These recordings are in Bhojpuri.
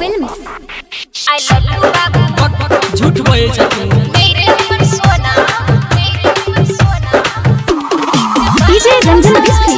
Films. I love you babu. झूठ बोले जाती मेरे मन सोना DJ रंजन बिस्फी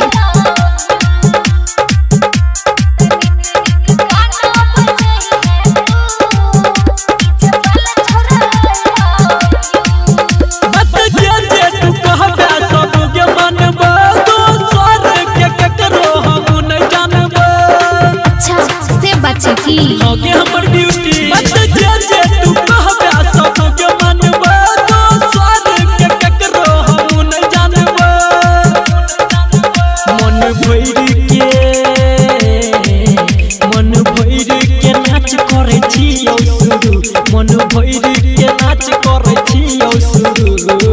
आगे हमर ड्यूटी मत जे जे तू कहबे सब के मानबो तो स्वाद के ककरो हम न जानबो मन भइर के नाच करे छियौ शुरू मन भइर के नाच करे छियौ शुरू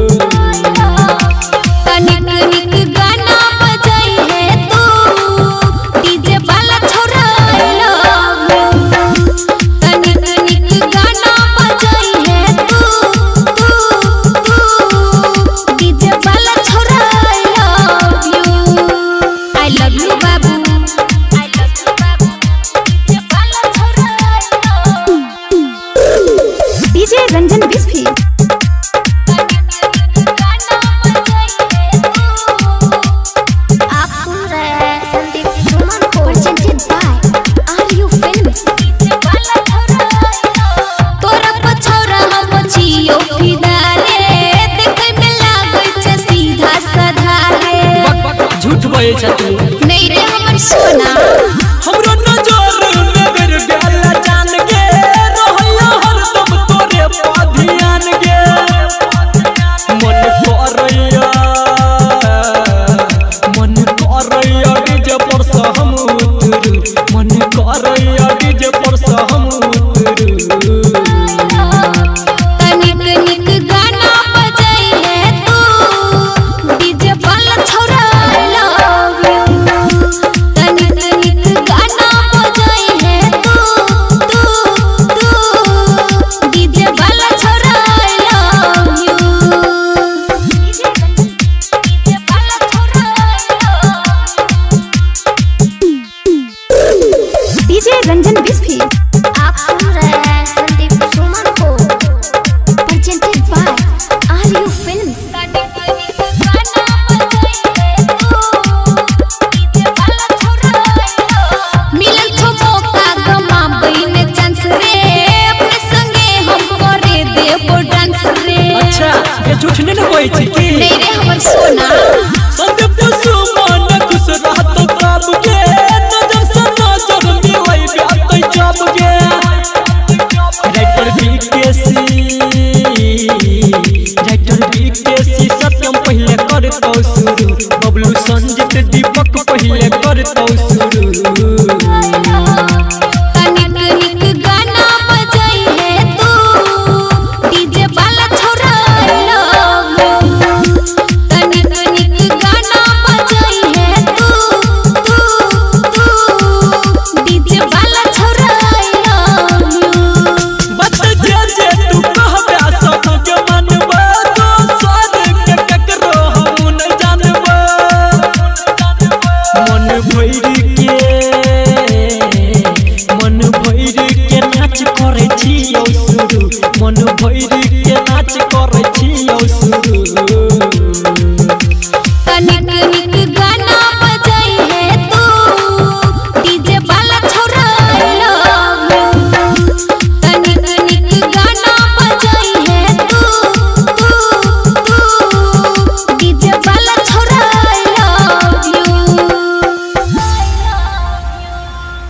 रंजन बिस्फी आप सुन रहे हैं संदीप सुमन को presented by RU Films। तोरा पछौरा हम छियौ फिदारे देखै में लागै छै सीधा साधा रे झूठ बोले छथि नहीं रे हमर सोना हमरो नजर नगर बेला जान के रहैया हरदम तोरे ध्यान गे मन करैया डीजे पर से हम उतरू मन करैया डीजे पर से हम उतरू तनिक निक गाना बजाई है तू डीजे वाला छोरा लव यू तनिक निक गाना बजाई है तू डीजे वाला छोरा love you DJ Ranjan Bisfi आप सुन रहे हैं संदीप सुमन को presented by RU Films। मिलल छो मौका गमाबै ने चांस रे अपने संगे हम करे देबो डांस रे अच्छा ये झूठ नहीं बोलै छी की नहीं रे हमर सोना संदीप सुमन खुश रहत कब के नजर से नजर मिलै बात जब गे राइटर बीकेसी सत्यम पहले करतौ शुरू बबलू संजीत दीपक पहले करतौ